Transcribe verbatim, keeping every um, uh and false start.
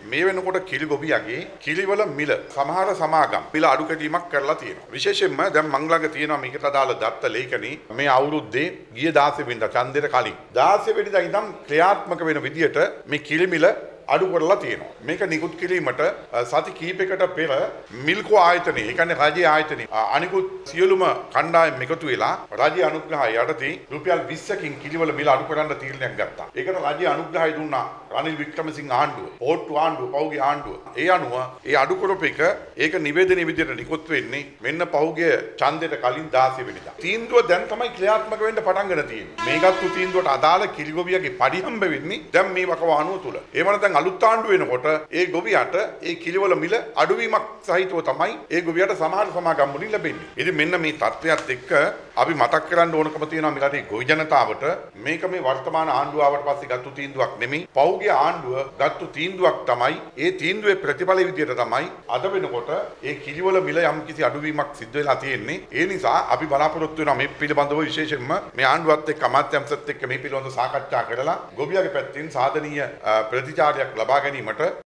මේ වෙනකොට කිරි ගොවියගේ කිරිවල මිල සමහර සමාගම් මිල අඩු කැඩීමක් කරලා තියෙනවා. විශේෂයෙන්ම දැන් මං ළඟ තියෙනවා මේකට අදාළ දත්ත ලේඛනී මේ අවුරුද්දේ ගිය දාසය වෙනිදා ඡන්දෙට කලින් දාසය වෙනිදා ඉඳන් ක්‍රියාත්මක වෙන විදියට මේ කිරි මිල අඩු කරලා තියෙනවා. මේක නිකුත් කිරීමට සති කිහිපයකට පෙර මිල්කෝ ආයතනය, ඒ කියන්නේ රජයේ ආයතනය අනිකුත් සියලුම කණ්ඩායම් එකතු වෙලා රජයේ අනුග්‍රහය යටතේ රුපියල් විස්සකින් කිරිවල මිල අඩු කරන්න තීරණයක් ගත්තා. ඒකට රජයේ අනුග්‍රහය දුන්නා රනිල් වික්‍රමසිංහ ආණ්ඩුව, පොට්ටු ආණ්ඩුව, පෞගේ ආණ්ඩුව. ඒ අනුව ඒ අඩු කරපු එක ඒක නිවේදනයේ විදිහට නිකුත් වෙන්නේ මෙන්න පෞගේ ඡන්දෙට කලින් දාසය වෙනිදා. තීන්දුව දැන් තමයි ක්‍රියාත්මක වෙන්න පටන්ගෙන තියෙන්නේ. මේකත් තීන්දුවට අදාළ කිරිගොවියගේ පරිහම්බ වෙන්නේ දැන් මේ වකවානුව තුල. එහෙම නැත්නම් අලුත් ආණ්ඩුව වෙනකොට ඒ ගොවියට ඒ කිරිවල මිල අඩුවීමක් සහිතව තමයි ඒ ගොවියට සමහර සමාගම් වලින් ලැබෙන්නේ. ඉතින් මෙන්න මේ තත්ත්වයක් එක්ක අපි මතක් කරන්න ඕනකම තියෙනවා මේ රටේ ගොවි ජනතාවට මේක මේ වර්තමාන ආණ්ඩුව ආවට පස්සේ ගත්තු තීන්දුවක් නෙමෙයි. පෞගේ ආණ්ඩුව ගත්තු තීන්දුවක් තමයි. ඒ තීන්දුවේ ප්‍රතිඵල විදියට තමයි අද වෙනකොට ඒ කිරිවල මිල යම් කිසි අඩුවීමක් සිද්ධ වෙලා තියෙන්නේ. ඒ නිසා අපි බලාපොරොත්තු වෙනවා මේ පිළිබඳව විශේෂයෙන්ම මේ ආණ්ඩුවත් එක්ක අමාත්‍යාංශත් එක්ක මේ පිළිබඳව සාකච්ඡා කරලා ගොවියාගේ පැත්තෙන් සාධනීය ප්‍රතිචාරයක් ලබා ගැනීමට